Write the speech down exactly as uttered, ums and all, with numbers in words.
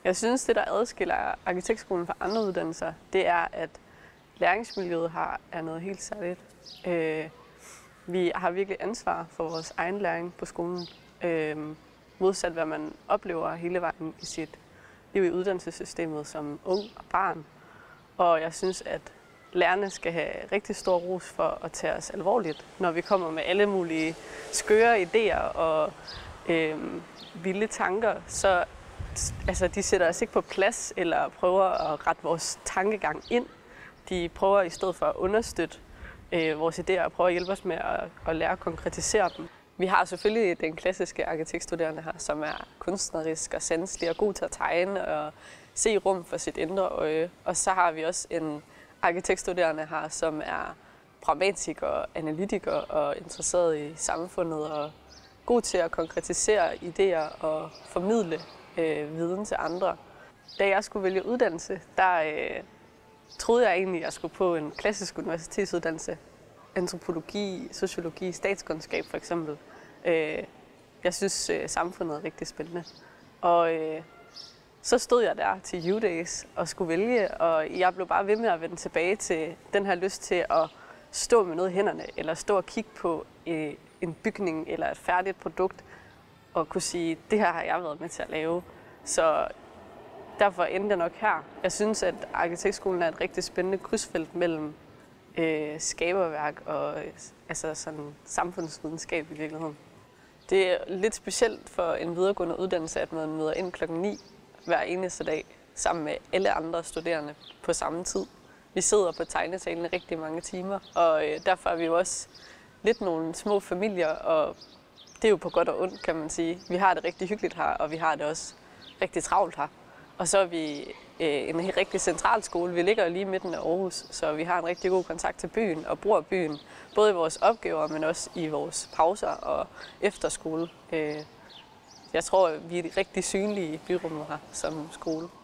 Jeg synes, det der adskiller arkitektskolen fra andre uddannelser, det er, at læringsmiljøet har, er noget helt særligt. Øh, vi har virkelig ansvar for vores egen læring på skolen, øh, modsat hvad man oplever hele vejen i sit liv i uddannelsessystemet som ung og barn. Og jeg synes, at lærerne skal have rigtig stor ros for at tage os alvorligt, når vi kommer med alle mulige skøre idéer og øh, vilde tanker. Så altså, de sætter os ikke på plads eller prøver at rette vores tankegang ind. De prøver i stedet for at understøtte øh, vores idéer og prøver at hjælpe os med at, at lære at konkretisere dem. Vi har selvfølgelig den klassiske arkitektstuderende her, som er kunstnerisk og sanselig og god til at tegne og se rum for sit indre øje. Og så har vi også en arkitektstuderende her, som er pragmatiker, analytiker og interesseret i samfundet og god til at konkretisere idéer og formidle øh, viden til andre. Da jeg skulle vælge uddannelse, der øh, troede jeg egentlig, at jeg skulle på en klassisk universitetsuddannelse. Antropologi, sociologi, statskundskab for eksempel. Øh, jeg synes, øh, samfundet er rigtig spændende. Og øh, så stod jeg der til U-Days og skulle vælge, og jeg blev bare ved med at vende tilbage til den her lyst til at stå med noget i hænderne, eller stå og kigge på øh, en bygning eller et færdigt produkt, og kunne sige, det her har jeg været med til at lave. Så derfor endte jeg nok her. Jeg synes, at arkitektskolen er et rigtig spændende krydsfelt mellem øh, skaberværk og øh, altså sådan samfundsvidenskab i virkeligheden. Det er lidt specielt for en videregående uddannelse, at man møder ind klokken ni hver eneste dag sammen med alle andre studerende på samme tid. Vi sidder på tegnesalen rigtig mange timer, og øh, derfor er vi jo også lidt nogle små familier, og det er jo på godt og ondt, kan man sige. Vi har det rigtig hyggeligt her, og vi har det også rigtig travlt her. Og så er vi øh, en rigtig central skole. Vi ligger lige midten af Aarhus, så vi har en rigtig god kontakt til byen og bruger byen, både i vores opgaver, men også i vores pauser og efterskole. Øh, jeg tror, vi er rigtig synlige i byrummet her som skole.